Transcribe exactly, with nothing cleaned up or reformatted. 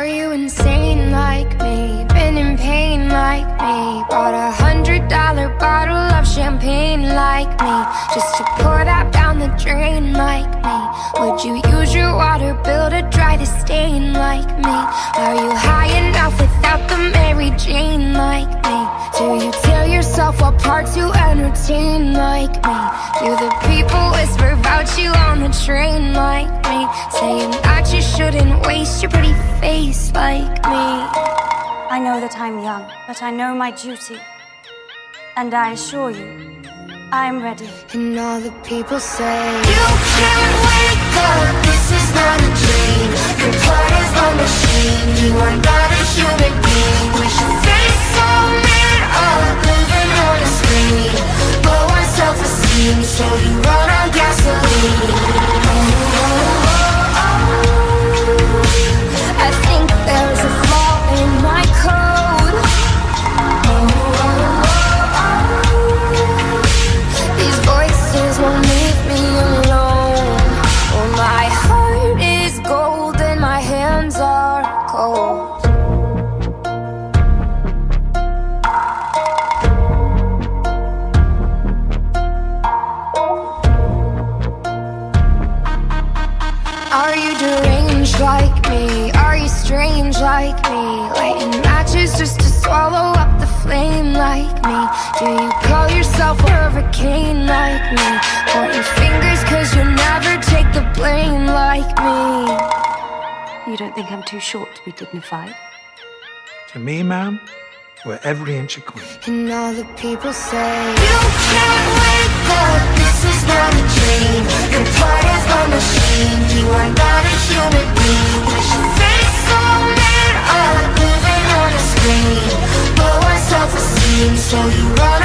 you insane like me? Been in pain like me? Bought a hundred dollar bottle of champagne like me, just to pour that down the drain like me? Would you use your water bill to dry the stain like me? Are you high enough without the Mary Jane like me? Do you tear yourself apart to entertain like me? Do the people whisper about you on the train like me, saying that you shouldn't waste your pretty face like me? I know that I'm young, but I know my duty, and I assure you, I'm ready. And all the people say, you can't wake up, this is not a dream. Your part is a machine, you are not a human being. With your face so lit up, living on a screen. Low on self-esteem, so you run on gasoline. Oh, oh, oh, oh. I think there's a flaw in my code. Oh, oh, oh, oh. These voices won't leave me alone. Oh, my heart is gold and my hands are cold. Are you deranged like me? Are you strange like me? Lighting matches just to swallow up the flame like me? Do you call yourself a hurricane like me? Pointing fingers cause you never take the blame like me? You don't think I'm too short to be dignified? To me, ma'am, we're every inch a queen. And all the people say, you can't wake up, this is not a dream. Your part is a machine, you are not a human being. With your face so lit up, living on a screen. Low on self-esteem, so you run